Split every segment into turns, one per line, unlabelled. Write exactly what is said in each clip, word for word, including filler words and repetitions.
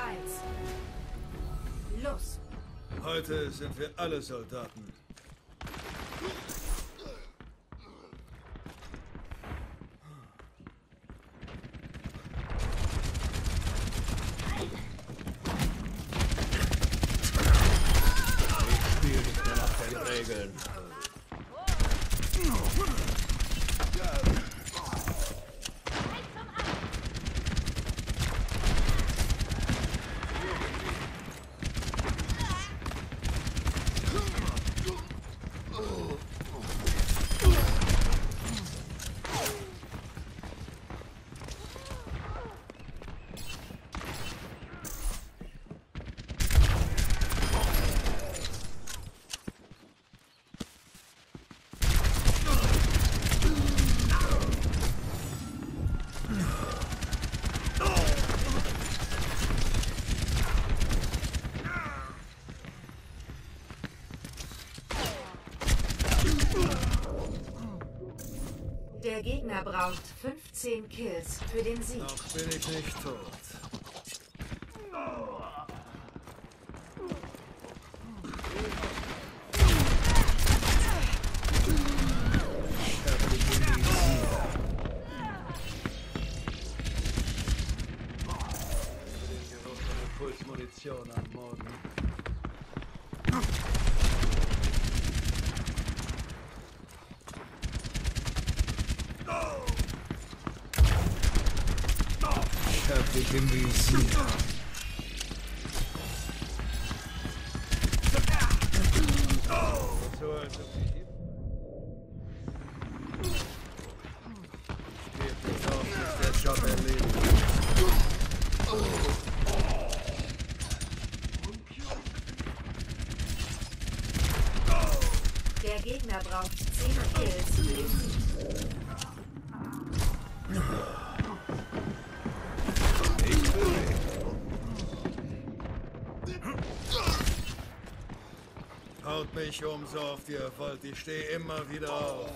eins. Los.
Heute sind wir alle Soldaten.
Ich spiele nicht mehr nach den Regeln.
Der Gegner braucht fünfzehn Kills für den Sieg.
Noch bin ich nicht tot. Pulsmunition am Morgen. Ich hab dich im Visier. So, als ob ich hier... Steht nicht auf, bis der Job erledigt.
Der Gegner braucht zehn Kills für den Sieg.
Haut mich um, so oft ihr wollt. Ich stehe immer wieder auf.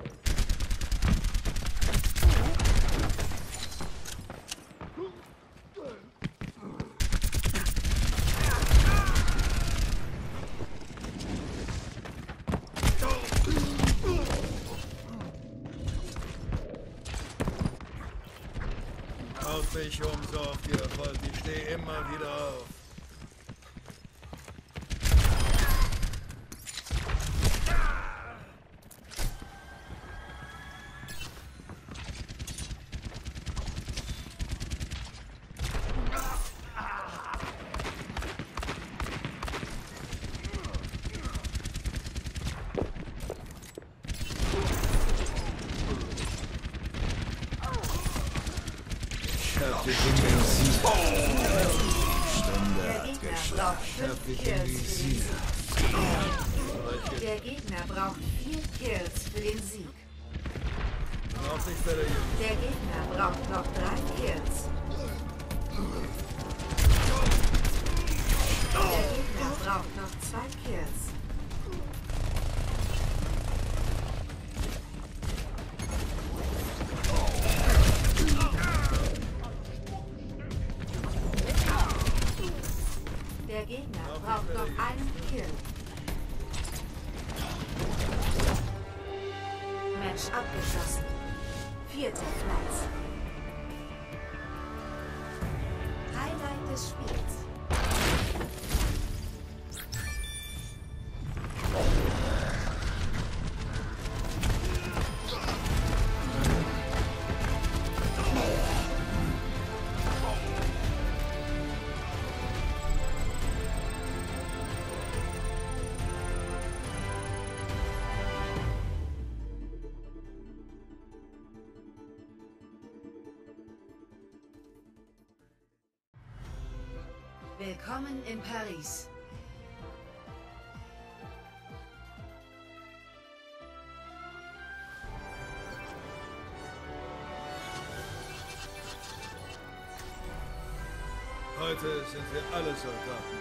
Haut mich um, so oft ihr wollt. Ich stehe immer wieder auf. Ich hab dich im Visier. Stunde
Der Gegner braucht
Ich hab
fünf
dich im
Kills für den
Visier.
Sieg. Der Gegner braucht vier Kills für den Sieg.
Braucht nicht bei der Jugend.
Der Gegner braucht noch drei Kills. Der Gegner braucht noch zwei Kills. Der Gegner braucht noch einen Kill. Match abgeschlossen. Vierter Platz. Highlight des Spiels. Willkommen in Paris.
Heute sind wir alle Soldaten.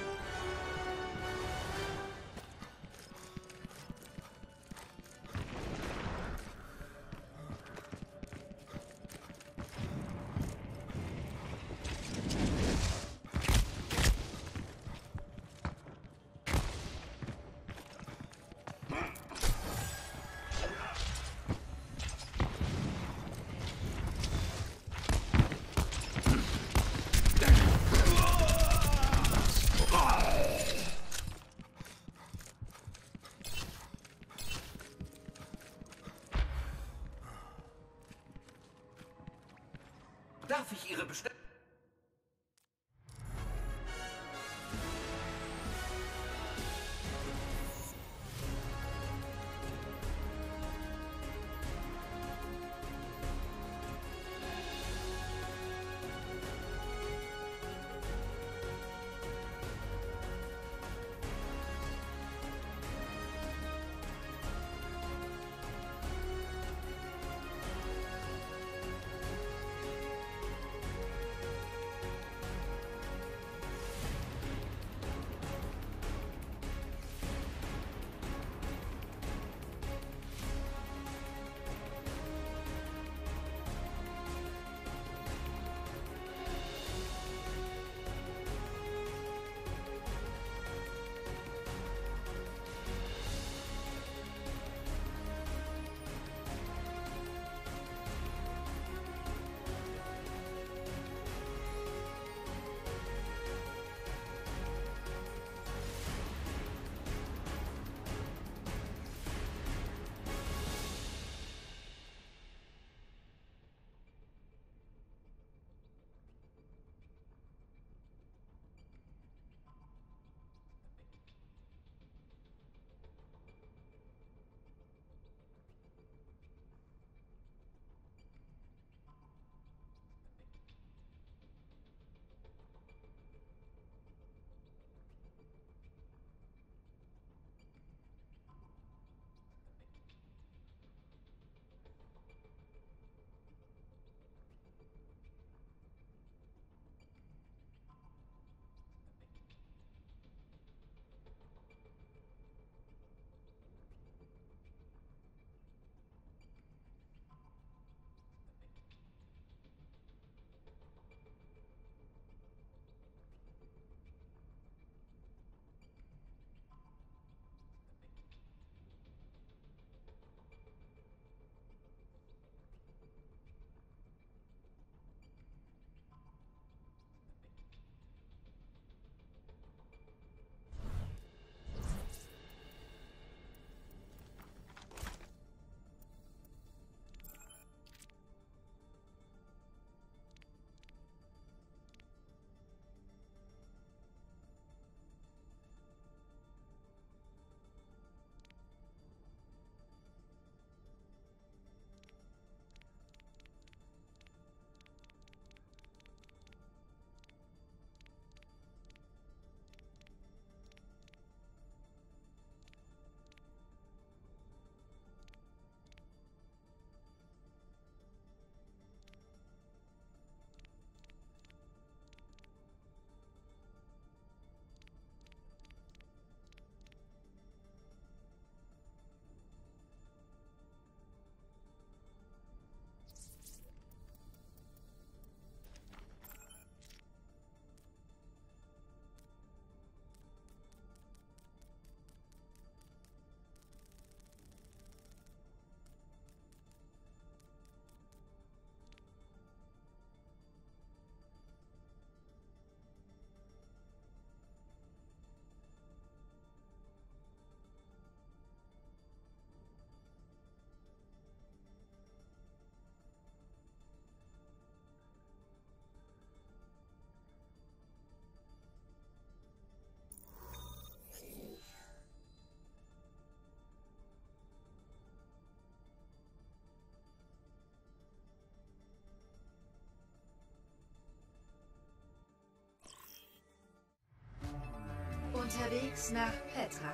Unterwegs nach Petra.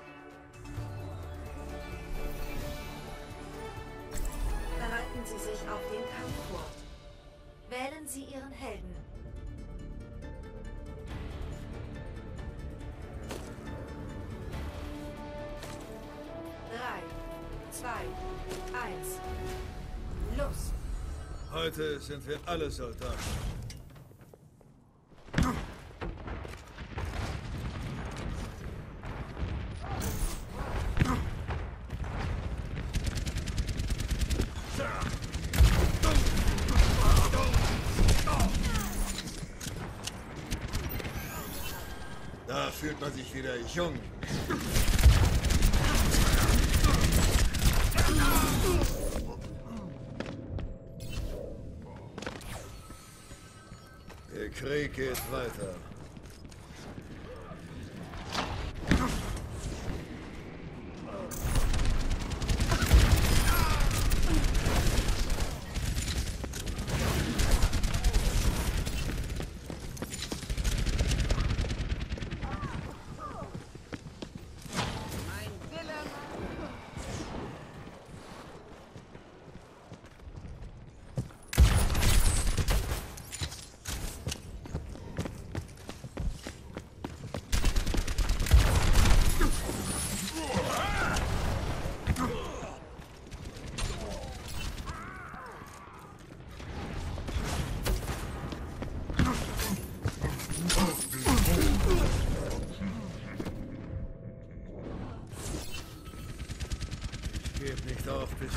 Bereiten Sie sich auf den Kampf vor. Wählen Sie Ihren Helden. Drei, zwei, eins. Los!
Heute sind wir alle Soldaten. Da fühlt man sich wieder jung. Der Krieg geht weiter. Gebt nicht auf, bis...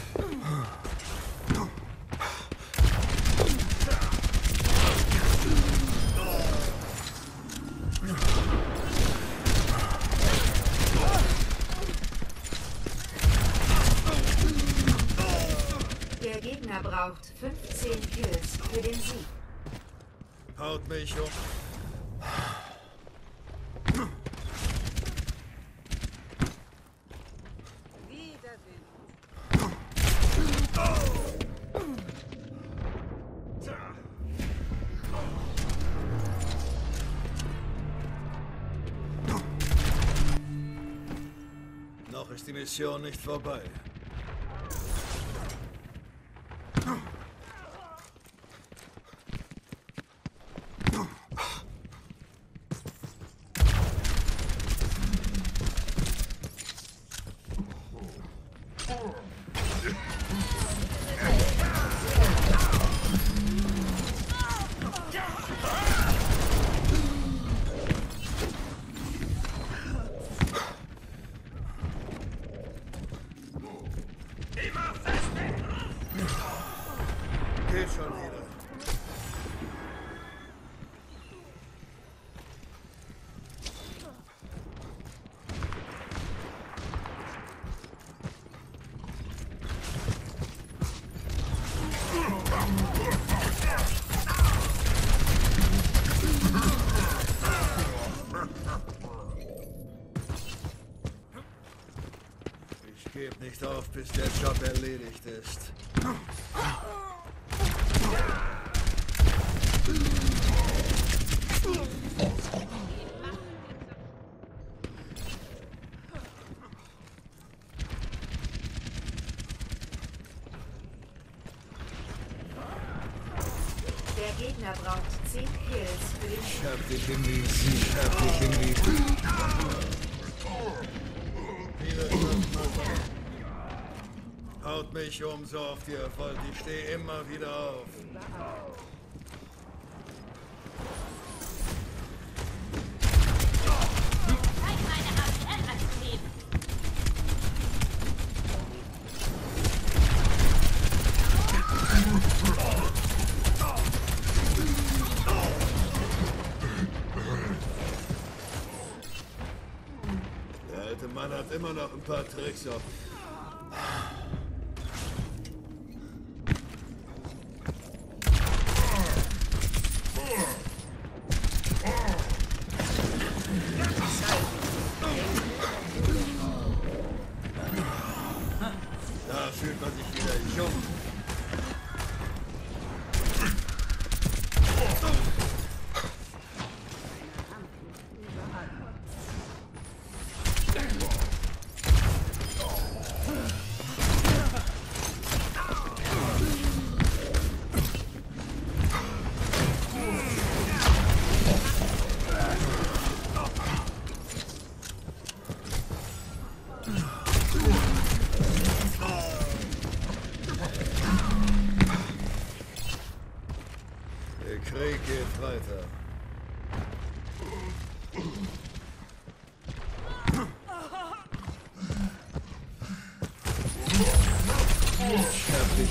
Der Gegner braucht fünfzehn Kills für den Sieg.
Haut mich um. Noch ist die Mission nicht vorbei. Geht schon wieder. Ich gebe nicht auf, bis der Job erledigt ist.
Der Gegner braucht zehn Kills für den
Ich hab dich im Lied, ich hab dich im Lied. Haut mich um, so oft ihr wollt. Ich stehe immer wieder auf. Der alte Mann hat immer noch ein paar Tricks auf. Da fühlt man sich wieder jung.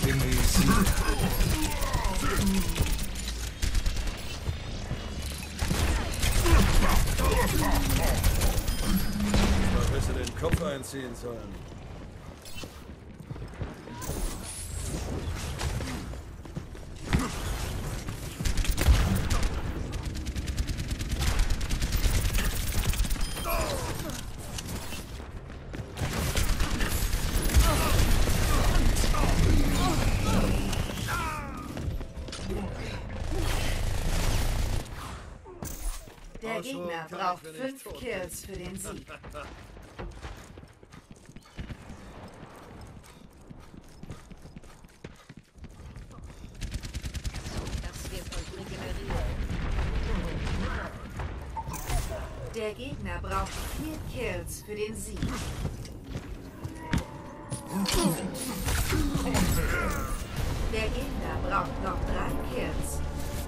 dich im Visier. Mal besser den Kopf einziehen sollen.
Der Gegner braucht fünf Kills für den Sieg.
Das wird euch regenerieren.
Der Gegner braucht vier Kills für den Sieg. Der Gegner braucht noch drei Kills.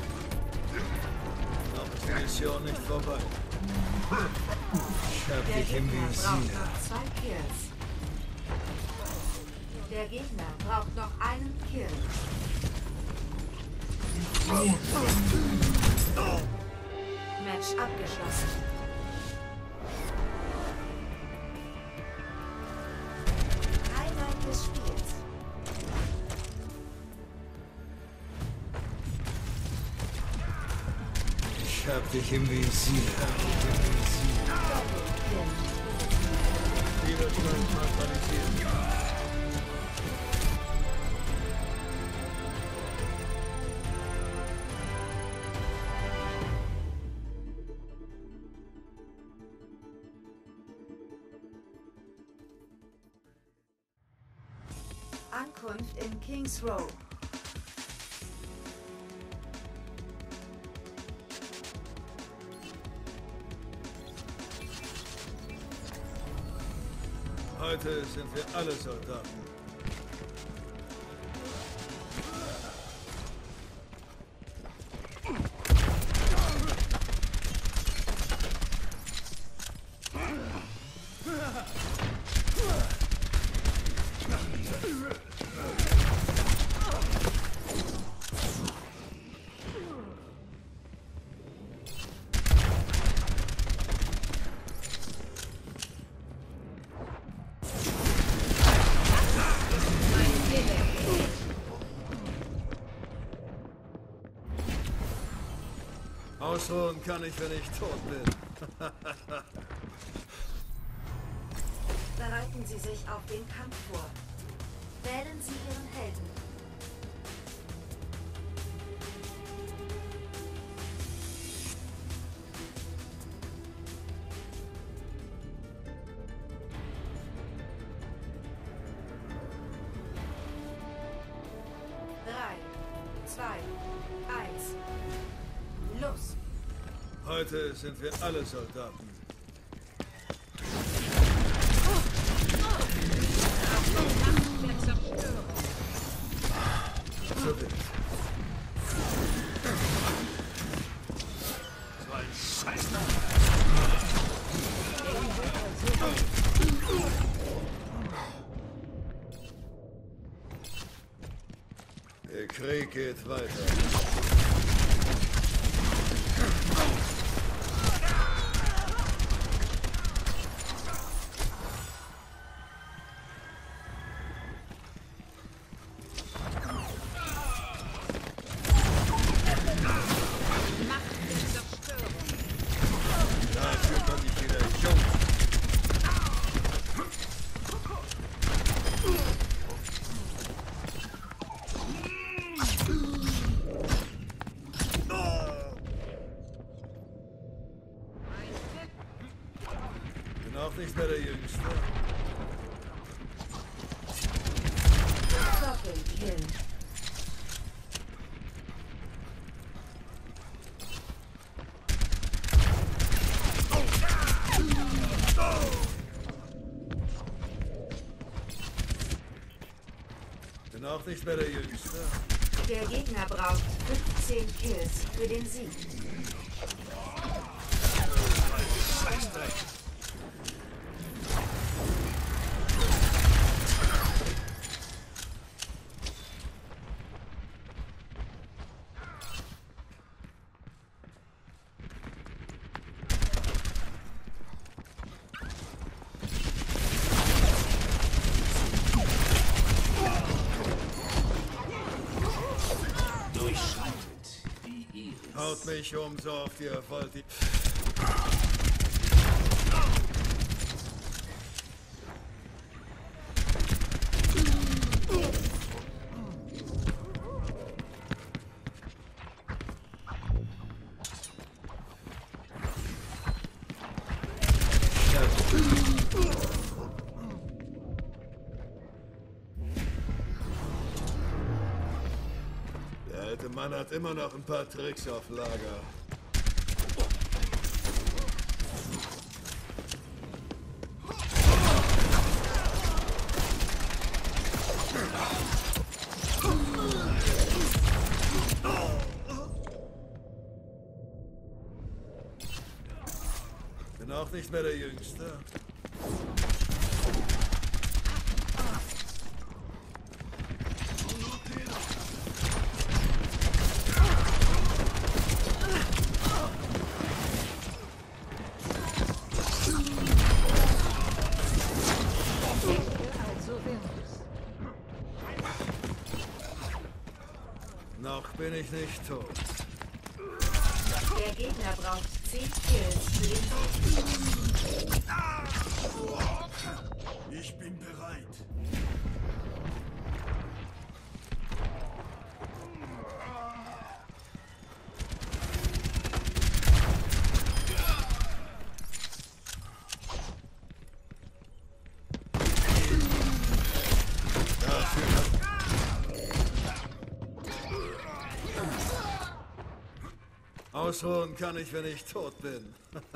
Noch ist die Mission nicht vorbei. Ich hab
Der
dich im
Gegner braucht
Visier.
noch zwei Kills. Der Gegner braucht noch einen Kill. Match abgeschlossen. Highlight des Spiels.
Ich hab dich im Visier.
Doppelkill.
Widerstand neutralisieren.
Ankunft in Kings Row.
Heute sind wir alle Soldaten. Ausruhen kann ich, wenn ich tot bin.
Bereiten Sie sich auf den Kampf vor. Wählen Sie Ihren Helden. Drei, zwei, eins. Los!
Heute sind wir alle Soldaten. So wild. So ein Scheiß. Der Krieg geht weiter. Dafür bin ich wieder jung. Bin auch nicht mehr der Jüngste.
Doppelkill.
Bin auch nicht mehr der Jüngste.
Der Gegner braucht fünfzehn Kills für den Sieg.
Scheißdreck. Haut mich um, so oft ihr wollt. Die Der alte Mann hat immer noch ein paar Tricks auf Lager. Bin auch nicht mehr der Jüngste. Noch bin ich nicht tot.
Der Gegner braucht zehn Kills für den Sieg.
Ich bin bereit. Ausruhen kann ich, wenn ich tot bin.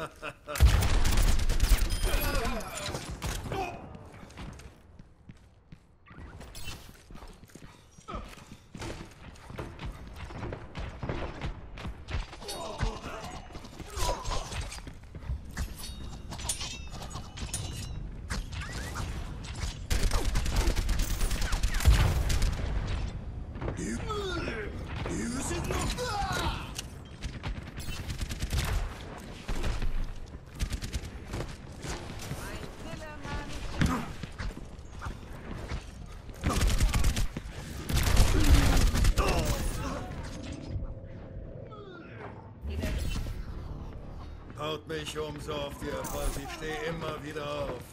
Haut mich um, so oft ihr wollt. Ich stehe immer wieder auf.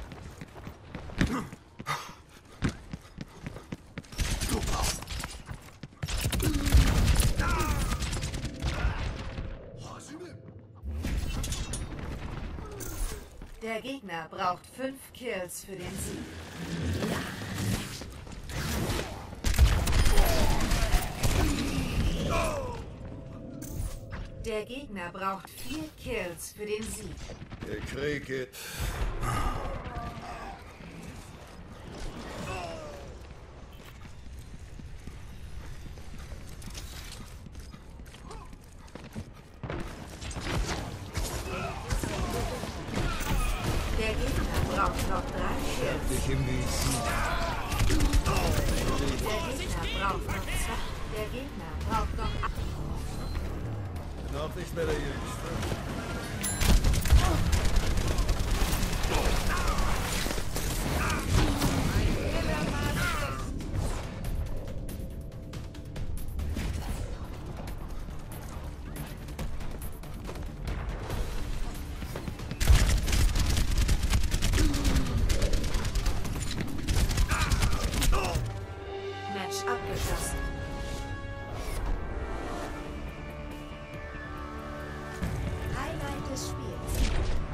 Der Gegner braucht fünf Kills für den Sieg. Der Gegner braucht vier Kills für den Sieg.
Der Krieg geht.
Der Gegner braucht noch drei Kills.
Ich im Visier.
Der Gegner braucht noch zwei. Der Gegner braucht noch acht.
Bin auch nicht mehr der Jüngste.
Match abgeschlossen. Highlight des Spiels.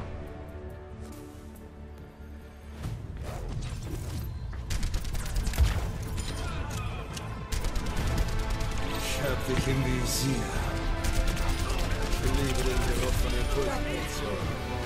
Ich hab dich im Visier. Ich liebe den Geruch von den Pulvermunition.